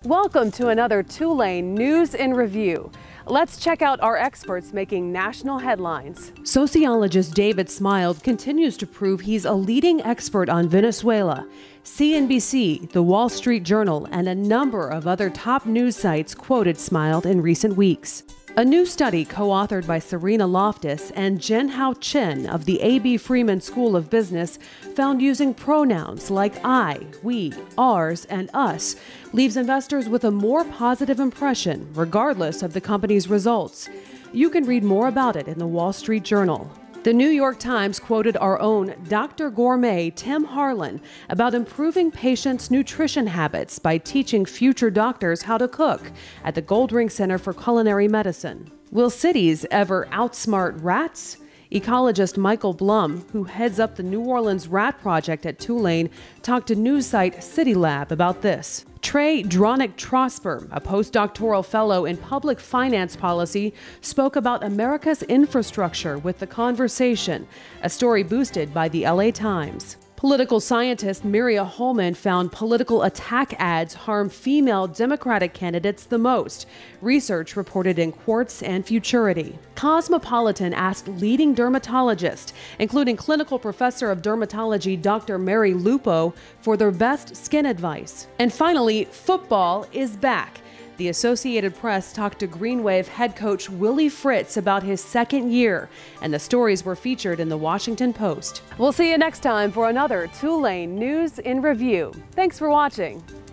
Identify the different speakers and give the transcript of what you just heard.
Speaker 1: Welcome to another Tulane News in Review. Let's check out our experts making national headlines. Sociologist David Smilde continues to prove he's a leading expert on Venezuela. CNBC, The Wall Street Journal, and a number of other top news sites quoted Smilde in recent weeks. A new study co-authored by Serena Loftus and Zhenhua Chen of the A.B. Freeman School of Business found using pronouns like I, we, ours, and us leaves investors with a more positive impression regardless of the company's results. You can read more about it in the Wall Street Journal. The New York Times quoted our own Dr. Gourmet Tim Harlan about improving patients' nutrition habits by teaching future doctors how to cook at the Goldring Center for Culinary Medicine. Will cities ever outsmart rats? Ecologist Michael Blum, who heads up the New Orleans Rat Project at Tulane, talked to news site City Lab about this. Trey Dronyk-Trosper, a postdoctoral fellow in public finance policy, spoke about America's infrastructure with The Conversation, a story boosted by the LA Times. Political scientist Mirya Holman found political attack ads harm female Democratic candidates the most, research reported in Quartz and Futurity. Cosmopolitan asked leading dermatologists, including clinical professor of dermatology Dr. Mary Lupo, for their best skin advice. And finally, football is back. The Associated Press talked to Green Wave head coach Willie Fritz about his second year, and the stories were featured in the Washington Post. We'll see you next time for another Tulane News in Review. Thanks for watching.